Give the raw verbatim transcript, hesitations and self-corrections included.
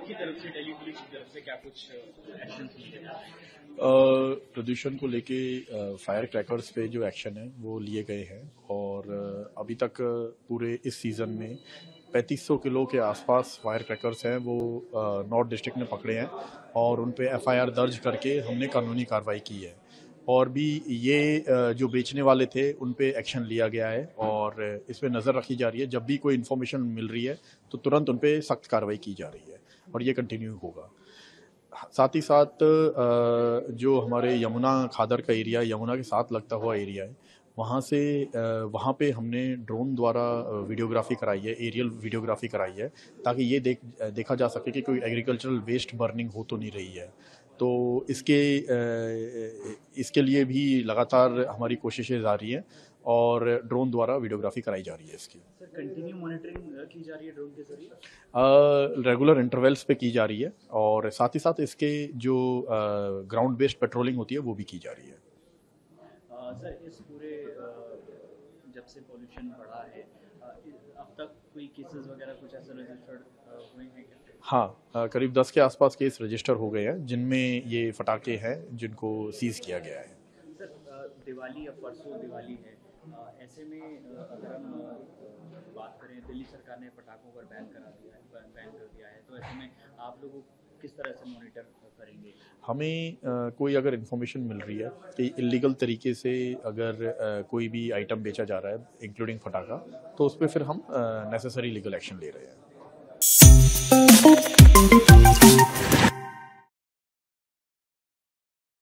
आपकी तरफ से, दिल्ली पुलिस की तरफ से क्या कुछ एक्शन लिए गए? प्रदूषण को लेके फायर क्रैकर्स पे जो एक्शन है वो लिए गए हैं और अभी तक पूरे इस सीज़न में पैंतीस सौ किलो के आसपास फायर क्रैकर्स हैं वो नॉर्थ डिस्ट्रिक्ट ने पकड़े हैं और उन पे एफ आई आर दर्ज करके हमने कानूनी कार्रवाई की है। और भी ये जो बेचने वाले थे उन पे एक्शन लिया गया है और इस पे नज़र रखी जा रही है। जब भी कोई इन्फॉर्मेशन मिल रही है तो तुरंत उन पे सख्त कार्रवाई की जा रही है और ये कंटिन्यू होगा। साथ ही साथ जो हमारे यमुना खादर का एरिया, यमुना के साथ लगता हुआ एरिया है, वहाँ से वहाँ पे हमने ड्रोन द्वारा वीडियोग्राफी कराई है, एरियल वीडियोग्राफी कराई है, ताकि ये देख देखा जा सके कि कोई एग्रीकल्चरल वेस्ट बर्निंग हो तो नहीं रही है। तो इसके इसके लिए भी लगातार हमारी कोशिशें जारी हैं और ड्रोन द्वारा वीडियोग्राफी कराई जा रही है। इसकी सर कंटिन्यू मॉनिटरिंग की जा रही है ड्रोन के जरिए, रेगुलर इंटरवल्स पे की जा रही है और साथ ही साथ इसके जो ग्राउंड बेस्ड पेट्रोलिंग होती है वो भी की जा रही है। आ, सर इस पूरे जब से पॉल्यूशन बढ़ा है अब तक कोई केसेस वगैरह कुछ ऐसे रजिस्टर्ड हुए हैं क्या? हाँ, करीब दस के आसपास केस रजिस्टर हो गए हैं जिनमें ये फटाके हैं जिनको सीज किया गया है। सर दिवाली अब परसों दिवाली है, ऐसे में अगर हम बात करें, दिल्ली सरकार ने पटाखों पर बैन करा दिया है, बैन कर दिया है, तो ऐसे में आप लोगों किस तरह से मॉनिटर करेंगे? हमें आ, कोई अगर इन्फॉर्मेशन मिल रही है कि इलीगल तरीके से अगर आ, कोई भी आइटम बेचा जा रहा है इंक्लूडिंग फटाखा, तो उस पर फिर हम नेसेसरी लीगल एक्शन ले रहे हैं।